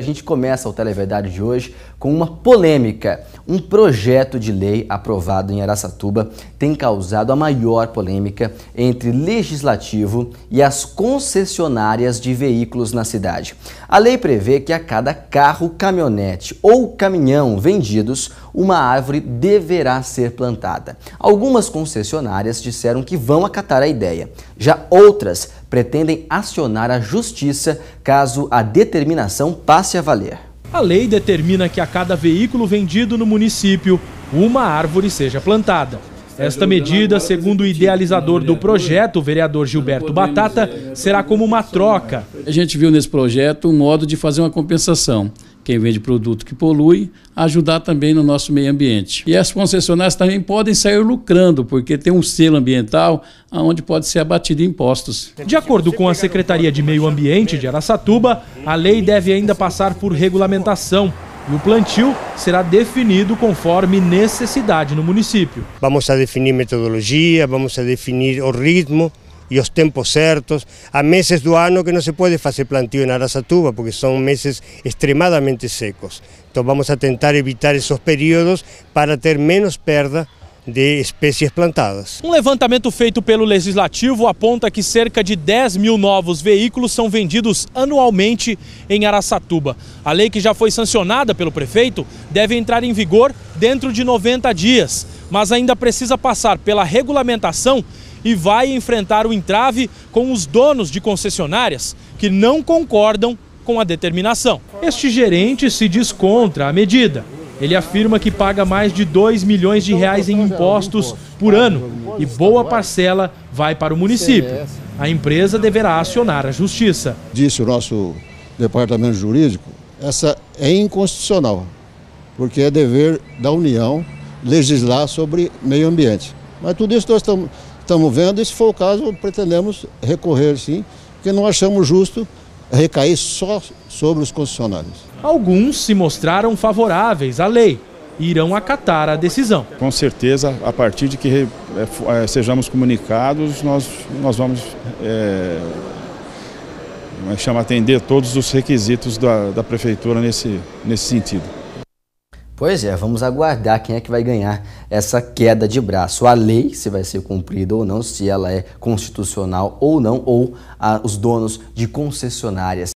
gente começa o Televerdade de hoje com uma polêmica. Um projeto de lei aprovado em Araçatuba tem causado a maior polêmica entre legislativo e as concessionárias de veículos na cidade. A lei prevê que a cada carro, caminhonete ou caminhão vendidos, uma árvore deverá ser plantada. Algumas concessionárias disseram que vão acatar a ideia. Já outras pretendem acionar a justiça caso a determinação passe a valer. A lei determina que a cada veículo vendido no município, uma árvore seja plantada. Esta medida, segundo o idealizador do projeto, o vereador Gilberto Batata, será como uma troca. A gente viu nesse projeto um modo de fazer uma compensação. Quem vende produto que polui, ajudar também no nosso meio ambiente. E as concessionárias também podem sair lucrando, porque tem um selo ambiental onde pode ser abatido impostos. De acordo com a Secretaria de Meio Ambiente de Araçatuba, a lei deve ainda passar por regulamentação e o plantio será definido conforme necessidade no município. Vamos a definir metodologia, vamos a definir o ritmo e os tempos certos. Há meses do ano que não se pode fazer plantio em Araçatuba, porque são meses extremadamente secos. Então vamos a tentar evitar esses períodos para ter menos perda de espécies plantadas. Um levantamento feito pelo Legislativo aponta que cerca de 10 mil novos veículos são vendidos anualmente em Araçatuba. A lei, que já foi sancionada pelo prefeito, deve entrar em vigor dentro de 90 dias, mas ainda precisa passar pela regulamentação e vai enfrentar o entrave com os donos de concessionárias que não concordam com a determinação. Este gerente se diz contra a medida. Ele afirma que paga mais de 2 milhões de reais em impostos por ano e boa parcela vai para o município. A empresa deverá acionar a justiça. Disse o nosso departamento jurídico, essa é inconstitucional, porque é dever da União legislar sobre meio ambiente. Mas tudo isso nós estamos vendo, e se for o caso, pretendemos recorrer sim, porque não achamos justo recair só sobre os concessionários. Alguns se mostraram favoráveis à lei e irão acatar a decisão. Com certeza, a partir de que sejamos comunicados, nós vamos atender todos os requisitos da prefeitura nesse sentido. Pois é, vamos aguardar quem é que vai ganhar essa queda de braço. A lei, se vai ser cumprida ou não, se ela é constitucional ou não, ou os donos de concessionárias.